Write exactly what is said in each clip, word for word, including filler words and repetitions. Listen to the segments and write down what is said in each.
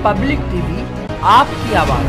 Public TV, आपकी आवाज।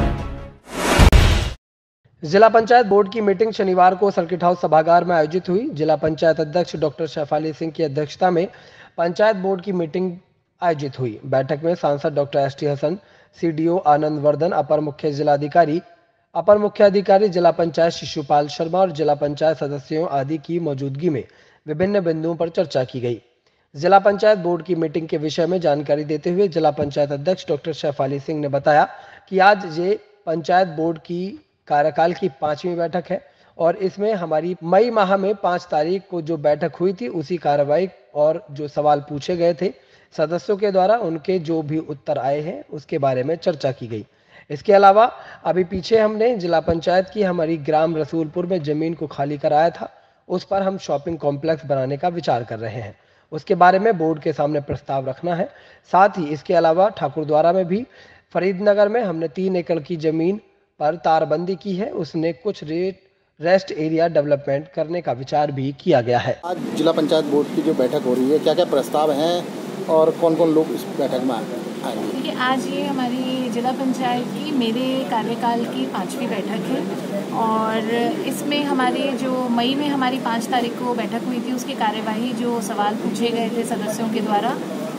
जिला पंचायत बोर्ड की मीटिंग शनिवार को सर्किट हाउस सभागार में आयोजित हुई। जिला पंचायत अध्यक्ष डॉक्टर शेफाली सिंह की अध्यक्षता में पंचायत बोर्ड की मीटिंग आयोजित हुई। बैठक में सांसद doctor S T Hasan, CDO Anand Vardhan, अपर मुख्य जिलाधिकारी अपर मुख्य अधिकारी जिला पंचायत शिशुपाल शर्मा और जिला पंचायत सदस्यों आदि की मौजूदगी में विभिन्न बिंदुओं पर चर्चा की गई। जिला पंचायत बोर्ड की मीटिंग के विषय में जानकारी देते हुए जिला पंचायत अध्यक्ष डॉक्टर शेफाली सिंह ने बताया कि आज ये पंचायत बोर्ड की कार्यकाल की पांचवी बैठक है और इसमें हमारी मई माह में पांच तारीख को जो बैठक हुई थी उसी कार्रवाई और जो सवाल पूछे गए थे सदस्यों के द्वारा उनके जो भी उत्तर आए हैं उसके बारे में चर्चा की गई। इसके अलावा अभी पीछे हमने जिला पंचायत की हमारी ग्राम रसूलपुर में जमीन को खाली कराया था, उस पर हम शॉपिंग कॉम्प्लेक्स बनाने का विचार कर रहे हैं, उसके बारे में बोर्ड के सामने प्रस्ताव रखना है। साथ ही इसके अलावा ठाकुरद्वारा में भी फरीदनगर में हमने तीन एकड़ की जमीन पर तारबंदी की है, उसने कुछ रेट रेस्ट एरिया डेवलपमेंट करने का विचार भी किया गया है। आज जिला पंचायत बोर्ड की जो बैठक हो रही है, क्या क्या प्रस्ताव हैं और कौन कौन लोग इस बैठक में आएंगे? देखिए, आज ये हमारी जिला पंचायत की मेरे कार्यकाल की पांचवी बैठक है और इसमें हमारे जो मई में हमारी पाँच तारीख को बैठक हुई थी उसकी कार्यवाही, जो सवाल पूछे गए थे सदस्यों के द्वारा,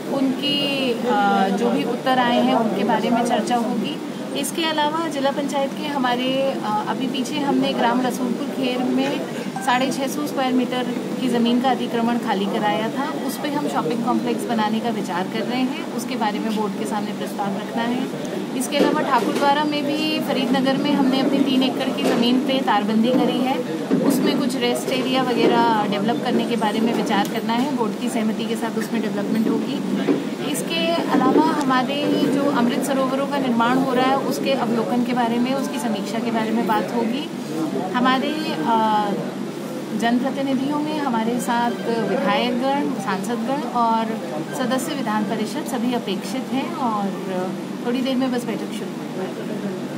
उनकी जो भी उत्तर आए हैं उनके बारे में चर्चा होगी। इसके अलावा जिला पंचायत के हमारे अभी पीछे हमने ग्राम रसूलपुर खेर में साढ़े छः सौ स्क्वायर मीटर की ज़मीन का अतिक्रमण खाली कराया था, उस पर हम शॉपिंग कॉम्प्लेक्स बनाने का विचार कर रहे हैं, उसके बारे में बोर्ड के सामने प्रस्ताव रखना है। इसके अलावा ठाकुरद्वारा में भी फरीदनगर में हमने अपनी तीन एकड़ की ज़मीन पे तारबंदी करी है, उसमें कुछ रेस्ट एरिया वगैरह डेवलप करने के बारे में विचार करना है, बोर्ड की सहमति के साथ उसमें डेवलपमेंट होगी। इसके अलावा हमारे जो अमृत सरोवरों का निर्माण हो रहा है उसके अवलोकन के बारे में, उसकी समीक्षा के बारे में बात होगी। हमारे जनप्रतिनिधियों में हमारे साथ विधायकगण, सांसदगण और सदस्य विधान परिषद सभी अपेक्षित हैं और थोड़ी देर में बस बैठक शुरू होगी।